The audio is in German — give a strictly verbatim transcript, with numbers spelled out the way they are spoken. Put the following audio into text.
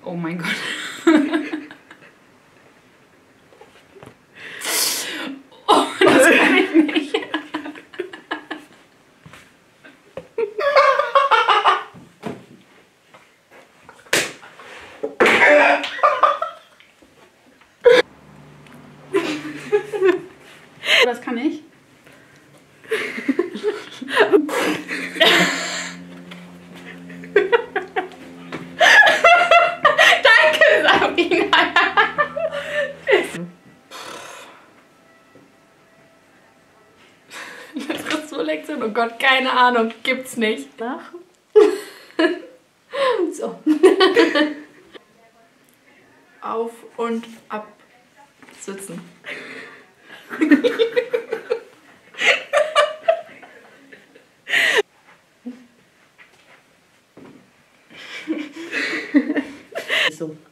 Oh mein Gott. Oh, das kann ich nicht. Das kann ich. Danke, Sabrina. Literaturlektion, oh Gott, keine Ahnung, gibt's nicht. Nach. So. Auf und ab sitzen. So.